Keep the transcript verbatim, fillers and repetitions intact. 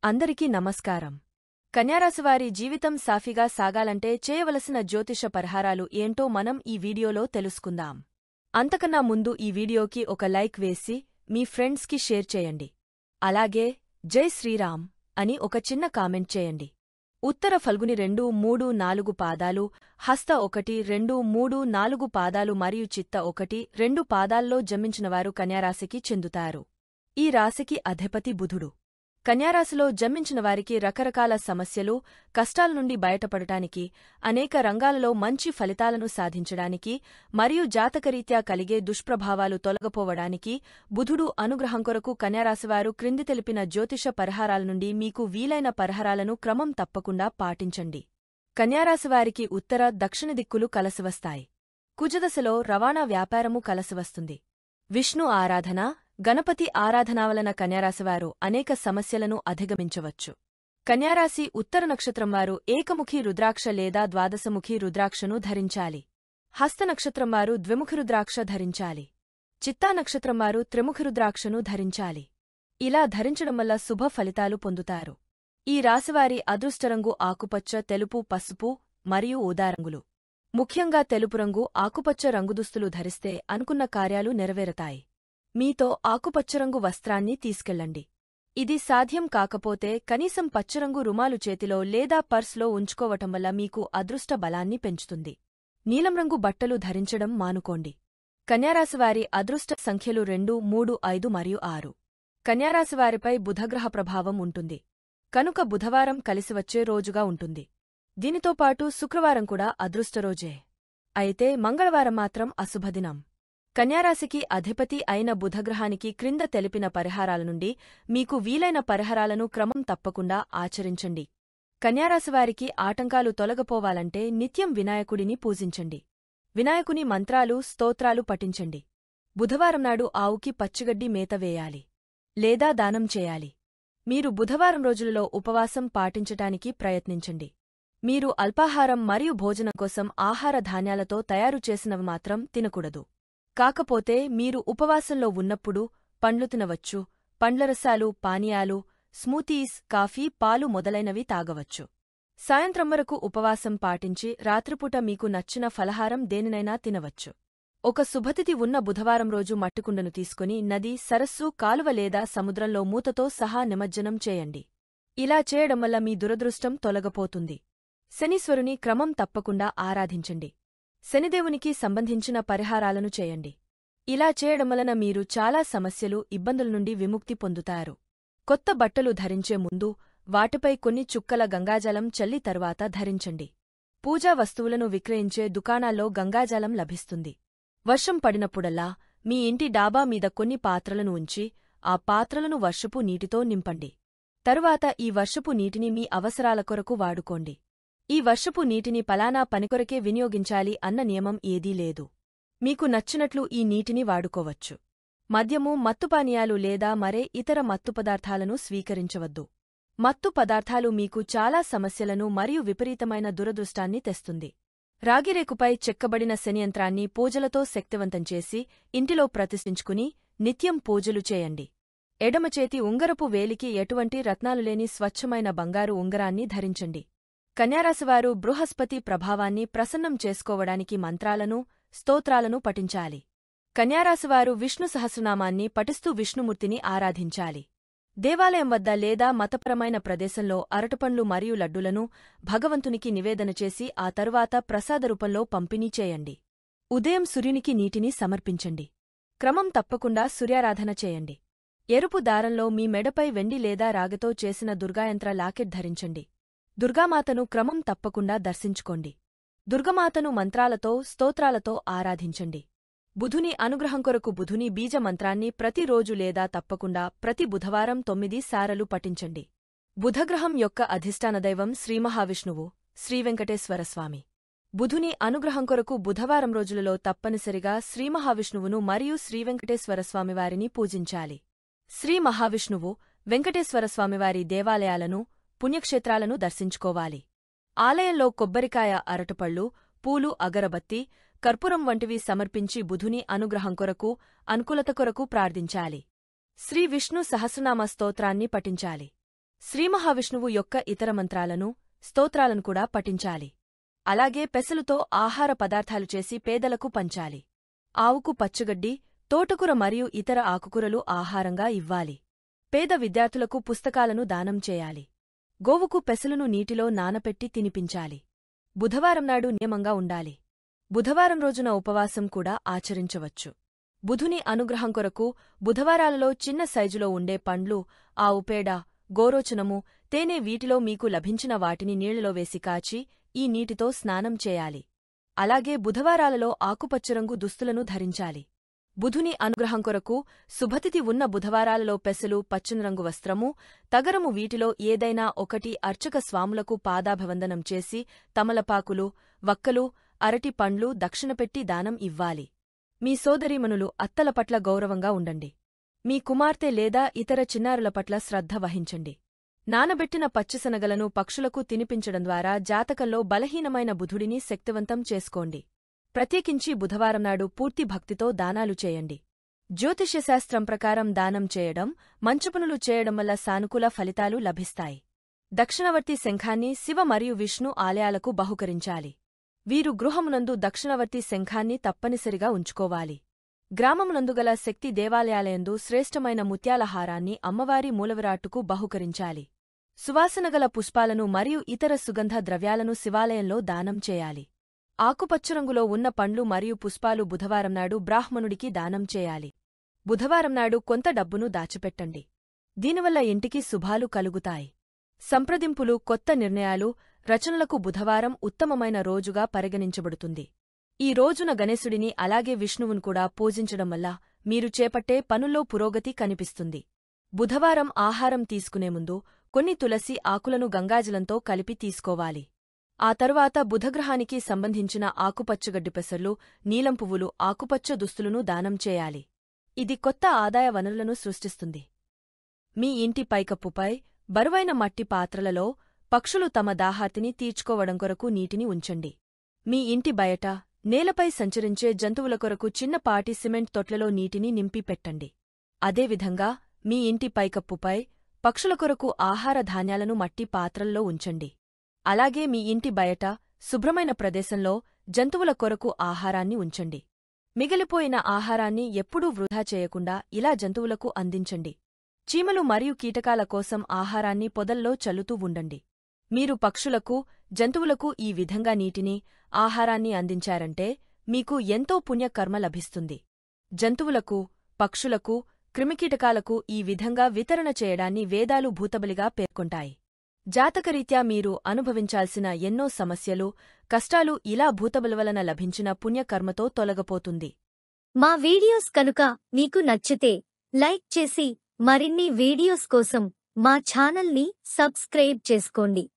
అందరికీ నమస్కారం. కన్యారాశివారి జీవితం సాఫీగా సాగాలంటే చేయవలసిన జ్యోతిష పరిహారాలు ఏంటో మనం ఈ వీడియోలో తెలుసుకుందాం. అంతకన్నా ముందు ఈ వీడియోకి ఒక లైక్ వేసి మీ ఫ్రెండ్స్కి షేర్ చేయండి. అలాగే జై శ్రీరామ్ అని ఒక చిన్న కామెంట్ చేయండి. ఉత్తర ఫల్గుని రెండు మూడు నాలుగు పాదాలు, హస్త ఒకటి రెండు మూడు నాలుగు పాదాలు మరియు చిత్త ఒకటి రెండు పాదాల్లో జన్మించినవారు కన్యారాశికి చెందుతారు. ఈ రాశికి అధిపతి బుధుడు. కన్యారాశిలో జన్మించినవారికి రకరకాల సమస్యలు, కష్టాల నుండి బయటపడటానికి, అనేక రంగాలలో మంచి ఫలితాలను సాధించడానికి మరియు జాతకరీత్యా కలిగే దుష్ప్రభావాలు తొలగపోవడానికి బుధుడు అనుగ్రహం కొరకు కన్యారాశివారు క్రింది తెలిపిన జ్యోతిష పరిహారాల నుండి మీకు వీలైన పరిహారాలను క్రమం తప్పకుండా పాటించండి. కన్యారాశివారికి ఉత్తర, దక్షిణ దిక్కులు కలసివస్తాయి. కుజదశలో రవాణా వ్యాపారము కలసివస్తుంది. విష్ణు ఆరాధన, గణపతి ఆరాధన వలన కన్యారాశివారు అనేక సమస్యలను అధిగమించవచ్చు. కన్యారాశి ఉత్తర నక్షత్రం వారు ఏకముఖి రుద్రాక్ష లేదా ద్వాదశముఖి రుద్రాక్షను ధరించాలి. హస్త నక్షత్రం వారు ద్విముఖి రుద్రాక్ష ధరించాలి. చిత్తా నక్షత్రం వారు త్రిముఖి రుద్రాక్షను ధరించాలి. ఇలా ధరించడం వల్ల శుభ ఫలితాలు పొందుతారు. ఈ రాశివారి అదృష్టరంగు ఆకుపచ్చ, తెలుపు, పసుపు మరియు ఊదా రంగులు. ముఖ్యంగా తెలుపు రంగు, ఆకుపచ్చ రంగుదుస్తులు ధరిస్తే అనుకున్న కార్యాలు నెరవేరతాయి. మీతో ఆకుపచ్చరంగు వస్త్రాన్ని తీసుకెళ్లండి. ఇది సాధ్యం కాకపోతే కనీసం పచ్చరంగు రుమాలు చేతిలో లేదా పర్స్లో ఉంచుకోవటం వల్ల మీకు అదృష్ట బలాన్ని పెంచుతుంది. నీలం రంగు బట్టలు ధరించడం మానుకోండి. కన్యారాశివారి అదృష్ట సంఖ్యలు రెండు, మూడు, ఐదు మరియు ఆరు. కన్యారాశివారిపై బుధగ్రహ ప్రభావం ఉంటుంది కనుక బుధవారం కలిసివచ్చే రోజుగా ఉంటుంది. దీనితో పాటు శుక్రవారం కూడా అదృష్టరోజే. అయితే మంగళవారం మాత్రం అశుభదినం. కన్యారాశికి అధిపతి అయిన బుధగ్రహానికి క్రింద తెలిపిన పరిహారాల నుండి మీకు వీలైన పరిహారాలను క్రమం తప్పకుండా ఆచరించండి. కన్యారాశివారికి ఆటంకాలు తొలగపోవాలంటే నిత్యం వినాయకుడిని పూజించండి. వినాయకుని మంత్రాలు, స్తోత్రాలు పఠించండి. బుధవారం నాడు ఆవుకి పచ్చిగడ్డి మేత వేయాలి లేదా దానం చేయాలి. మీరు బుధవారం రోజులలో ఉపవాసం పాటించటానికి ప్రయత్నించండి. మీరు అల్పాహారం మరియు భోజనం కోసం ఆహార ధాన్యాలతో తయారు చేసినవి మాత్రం తినకూడదు. కాకపోతే మీరు ఉపవాసంలో ఉన్నప్పుడు పండ్లు తినవచ్చు. పండ్లరసాలు, పానీయాలు, స్మూతీస్, కాఫీ, పాలు మొదలైనవి తాగవచ్చు. సాయంత్రం వరకు ఉపవాసం పాటించి రాత్రిపూట మీకు నచ్చిన ఫలహారం దేనినైనా తినవచ్చు. ఒక శుభతిథి ఉన్న బుధవారం రోజు మట్టికుండను తీసుకుని నది, సరస్సు, కాలువ లేదా సముద్రంలో మూతతో సహా నిమజ్జనం చేయండి. ఇలా చేయడం వల్ల మీ దురదృష్టం తొలగపోతుంది. శనీశ్వరుని క్రమం తప్పకుండా ఆరాధించండి. శనిదేవునికి సంబంధించిన పరిహారాలను చేయండి. ఇలా చేయడం వలన మీరు చాలా సమస్యలు, ఇబ్బందుల నుండి విముక్తి పొందుతారు. కొత్త బట్టలు ధరించే ముందు వాటిపై కొన్ని చుక్కల గంగాజలం చల్లి తరువాత ధరించండి. పూజా వస్తువులను విక్రయించే దుకాణాల్లో గంగాజలం లభిస్తుంది. వర్షం పడినప్పుడల్లా మీ ఇంటి డాబా మీద కొన్ని పాత్రలను ఉంచి ఆ పాత్రలను వర్షపు నీటితో నింపండి. తరువాత ఈ వర్షపు నీటిని మీ అవసరాల కొరకు వాడుకోండి. ఈ వర్షపు నీటిని పలానా పనికొరకే వినియోగించాలి అన్న నియమం ఏదీ లేదు. మీకు నచ్చినట్లు ఈ నీటిని వాడుకోవచ్చు. మద్యము, మత్తుపానీయాలు లేదా మరే ఇతర మత్తు పదార్థాలను స్వీకరించవద్దు. మత్తు పదార్థాలు మీకు చాలా సమస్యలను మరియు విపరీతమైన దురదృష్టాన్ని తెస్తుంది. రాగిరేకుపై చెక్కబడిన శనియంత్రాన్ని పూజలతో శక్తివంతం చేసి ఇంటిలో ప్రతిష్ఠించుకుని నిత్యం పూజలు చేయండి. ఎడమచేతి ఉంగరపు వేలికి ఎటువంటి రత్నాలులేని స్వచ్ఛమైన బంగారు ఉంగరాన్ని ధరించండి. కన్యారాశివారు బృహస్పతి ప్రభావాన్ని ప్రసన్నం చేసుకోవడానికి మంత్రాలను, స్తోత్రాలను పఠించాలి. కన్యారాశివారు విష్ణు సహస్రనామాన్ని పఠిస్తూ విష్ణుమూర్తిని ఆరాధించాలి. దేవాలయం వద్ద లేదా మతపరమైన ప్రదేశంలో అరటిపండ్లు మరియు లడ్డులను భగవంతునికి నివేదన చేసి ఆ తరువాత ప్రసాద రూపంలో పంపిణీ చేయండి. ఉదయం సూర్యునికి నీటిని సమర్పించండి. క్రమం తప్పకుండా సూర్యారాధన చేయండి. ఎరుపు దారంలో మీ మెడపై వెండి లేదా రాగతో చేసిన దుర్గాయంత్ర లాకెట్ ధరించండి. దుర్గామాతను క్రమం తప్పకుండా దర్శించుకోండి. దుర్గమాతను మంత్రాలతో, స్తోత్రాలతో ఆరాధించండి. బుధుని అనుగ్రహం కొరకు బుధుని బీజ మంత్రాన్ని ప్రతిరోజు లేదా తప్పకుండా ప్రతి బుధవారం తొమ్మిది సారలు పఠించండి. బుధగ్రహం యొక్క అధిష్టానదైవం శ్రీమహావిష్ణువు, శ్రీవెంకటేశ్వరస్వామి. బుధుని అనుగ్రహం కొరకు బుధవారం రోజులలో తప్పనిసరిగా శ్రీమహావిష్ణువును మరియు శ్రీవెంకటేశ్వరస్వామివారిని పూజించాలి. శ్రీ మహావిష్ణువు, వెంకటేశ్వరస్వామివారి దేవాలయాలను, పుణ్యక్షేత్రాలను దర్శించుకోవాలి. ఆలయంలో కొబ్బరికాయ, అరటిపళ్ళు, పూలు, అగరబత్తి, కర్పూరం వంటివి సమర్పించి బుధుని అనుగ్రహం కొరకు, అనుకూలత కొరకు ప్రార్థించాలి. శ్రీ విష్ణు సహస్రనామ స్తోత్రాన్ని పఠించాలి. శ్రీమహావిష్ణువు యొక్క ఇతర మంత్రాలను, స్తోత్రాలను కూడా పఠించాలి. అలాగే పెసలుతో ఆహార పదార్థాలు చేసి పేదలకు పంచాలి. ఆవుకు పచ్చగడ్డి, తోటకూర మరియు ఇతర ఆకుకూరలు ఆహారంగా ఇవ్వాలి. పేద విద్యార్థులకు పుస్తకాలను దానం చేయాలి. గోవుకు పెసలును నీటిలో నానపెట్టి తినిపించాలి. బుధవారం నాడు నియమంగా ఉండాలి. బుధవారం రోజున ఉపవాసం కూడా ఆచరించవచ్చు. బుధుని అనుగ్రహం కొరకు బుధవారాలలో చిన్న సైజులో ఉండే పండ్లు, ఆవు పేడ, గోరోచనము, తేనె వీటిలో మీకు లభించిన వాటిని నీళ్లలో వేసి కాచి ఈ నీటితో స్నానం చేయాలి. అలాగే బుధవారాలలో ఆకుపచ్చరంగు దుస్తులను ధరించాలి. బుధుని అనుగ్రహం కొరకు శుభతిథి ఉన్న బుధవారాలలో పెసలు, పచ్చనిరంగు వస్త్రము, తగరము వీటిలో ఏదైనా ఒకటి అర్చక స్వాములకు పాదాభవందనం చేసి తమలపాకులు, వక్కలు, అరటి పండ్లు దక్షిణపెట్టి దానం ఇవ్వాలి. మీ సోదరీమణులు అత్తల పట్ల గౌరవంగా ఉండండి. మీ కుమార్తె లేదా ఇతర చిన్నారుల పట్ల శ్రద్ధ వహించండి. నానబెట్టిన పచ్చిశనగలను పక్షులకు తినిపించడం ద్వారా జాతకంలో బలహీనమైన బుధుడిని శక్తివంతం చేసుకోండి. ప్రత్యేకించి బుధవారం నాడు పూర్తి భక్తితో దానాలు చేయండి. జ్యోతిష్యశాస్త్రం ప్రకారం దానం చేయడం, మంచిపనులు చేయడం వల్ల సానుకూల ఫలితాలు లభిస్తాయి. దక్షిణవర్తి శంఖాన్ని శివ మరియు విష్ణు ఆలయాలకు బహుకరించాలి. వీరు గృహమునందు దక్షిణవర్తి శంఖాన్ని తప్పనిసరిగా ఉంచుకోవాలి. గ్రామమునందుగల శక్తి దేవాలయాలయందు శ్రేష్టమైన ముత్యాల హారాన్ని అమ్మవారి మూలవిరాట్టుకు బహుకరించాలి. సువాసనగల పుష్పాలను మరియు ఇతర సుగంధ ద్రవ్యాలను శివాలయంలో దానం చేయాలి. ఆకుపచ్చరంగులో ఉన్న పండ్లు మరియు పుష్పాలు బుధవారం నాడు బ్రాహ్మణుడికి దానం చేయాలి. బుధవారం నాడు కొంత డబ్బును దాచిపెట్టండి. దీనివల్ల ఇంటికి శుభాలు కలుగుతాయి. సంప్రదింపులు, కొత్త నిర్ణయాలు, రచనలకు బుధవారం ఉత్తమమైన రోజుగా పరిగణించబడుతుంది. ఈ రోజున గణేశుడిని అలాగే విష్ణువును కూడా పూజించడం వల్ల మీరు చేపట్టే పనుల్లో పురోగతి కనిపిస్తుంది. బుధవారం ఆహారం తీసుకునే ముందు కొన్ని తులసి ఆకులను గంగాజలంతో కలిపి తీసుకోవాలి. ఆ తరువాత బుధగ్రహానికి సంబంధించిన ఆకుపచ్చగడ్డి పెసర్లు, నీలం పువ్వులు, ఆకుపచ్చ దుస్తులను దానం చేయాలి. ఇది కొత్త ఆదాయ వనరులను సృష్టిస్తుంది. మీ ఇంటి పైకప్పుపై బరువైన మట్టి పాత్రలలో పక్షులు తమ దాహార్తిని తీర్చుకోవడం కొరకు నీటిని ఉంచండి. మీ ఇంటి బయట, నేలపై సంచరించే జంతువుల కొరకు చిన్నపాటి సిమెంట్ తొట్లలో నీటిని నింపి పెట్టండి. అదేవిధంగా మీ ఇంటి పైకప్పుపై పక్షుల కొరకు ఆహార ధాన్యాలను మట్టి పాత్రల్లో ఉంచండి. అలాగే మీ ఇంటి బయట శుభ్రమైన ప్రదేశంలో జంతువుల కొరకు ఆహారాన్ని ఉంచండి. మిగిలిపోయిన ఆహారాన్ని ఎప్పుడూ వృధా చేయకుండా ఇలా జంతువులకు అందించండి. చీమలు మరియు కీటకాల కోసం ఆహారాన్ని పొదల్లో చల్లుతూ ఉండండి. మీరు పక్షులకు, జంతువులకు ఈ విధంగా నీటిని, ఆహారాన్ని అందించారంటే మీకు ఎంతో పుణ్యకర్మ లభిస్తుంది. జంతువులకు, పక్షులకు, క్రిమికీటకాలకు ఈ విధంగా వితరణ చేయడాన్ని వేదాలు భూతబలిగా పేర్కొంటాయి. జాతకరీత్యా మీరు అనుభవించాల్సిన ఎన్నో సమస్యలు, కష్టాలు ఇలా భూతబలి వలన లభించిన పుణ్యకర్మతో తొలగపోతుంది. మా వీడియోస్ కనుక మీకు నచ్చితే లైక్ చేసి మరిన్ని వీడియోస్ కోసం మా ఛానల్ని సబ్స్క్రైబ్ చేసుకోండి.